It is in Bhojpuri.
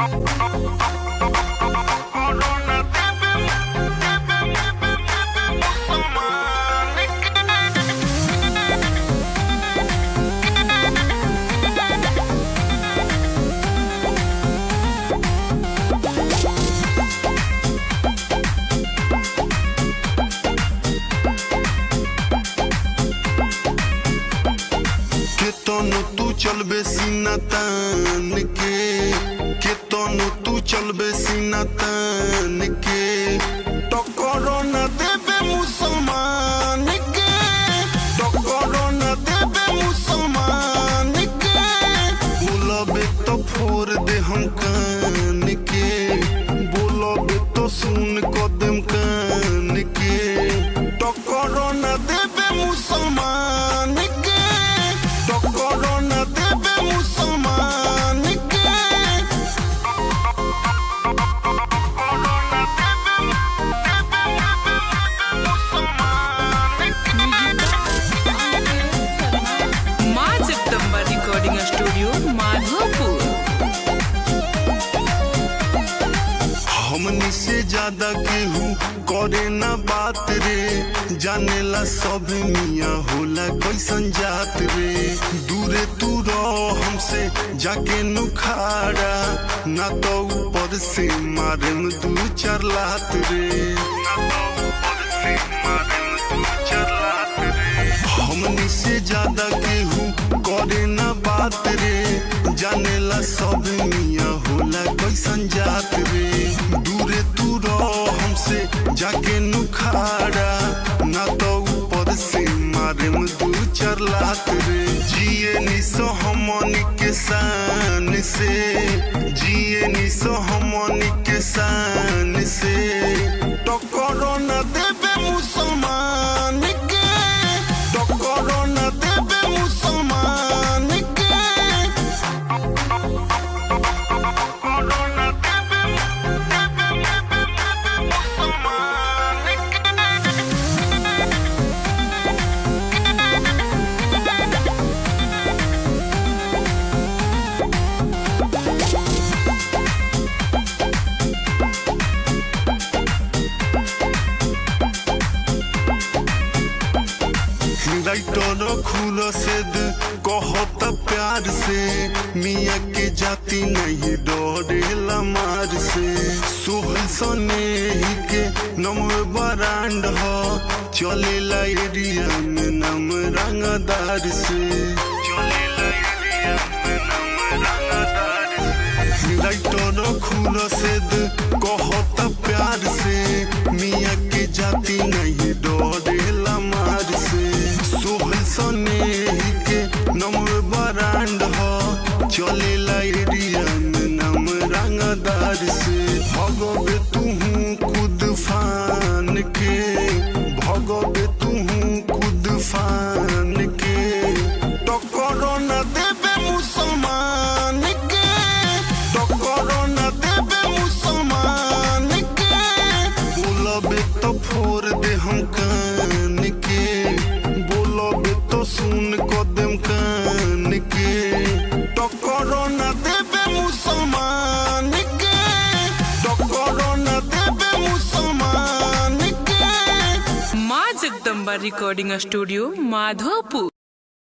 तू चलबे सीना तान के तनु तू चलबे सीना तान के टकरो न देबे मुसलमान के टकरो न देबे मुसलमान के बोलबे तो फोड़ दे हम कान के बोलबे तो सुन कदम कान के टकरो न देबे मुसलमान के टकरो न देबे मुसलमान के माँ जगदम्बा रिकॉर्डिंग स्टूडियो माधोपुर। हमनी से ज्यादा केहू करे ना बात रे जानेला सब मियाँ होला कैसन जात रे दूरे तू रह हमसे जाके नुखारा ना तो ऊपर से मारे में 2-4 लात रे हमनी से ज्यादा केहू करे ना बात रे जानेला सब मियाँ होला कैसन जात रे दूरे तू रह हमसे जाके नुखारा ना तो ऊपर से मारे में 2-4 लात रे जिए निसो हमनी के शान से जिए निसो हमनी के शान से टकरो न देबे मुसलमान के टकरो न देबे मुसलमान के लाइटर खुल से कहत प्यार से मियाँ के जाति नहीं डरेला मार से सोहल सने ही के नमवे बरांड हो चलेला एरिया में नाम रंगदार से चलेला एरिया में नाम रंगदार से लाइटर खुल से कहत प्यार से मियाँ के जाति नहीं डरेला मार से सोहल सने ही के नमवे बरांड हो चलेला एरिया में नाम रंगदार से भगवे तुहू खुद फान के भगवे तुहू खुद फान के टकरो न देबे मुसलमान के टकरो न देबे मुसलमान के बोलबे तो फोड़ दे हम कान के बोलबे तो सुन कदम कान के टकरो न देबे मुसलमान के टकरो न देबे मुसलमान के। माँ जगदम्बा रिकॉर्डिंग स्टूडियो माधोपुर।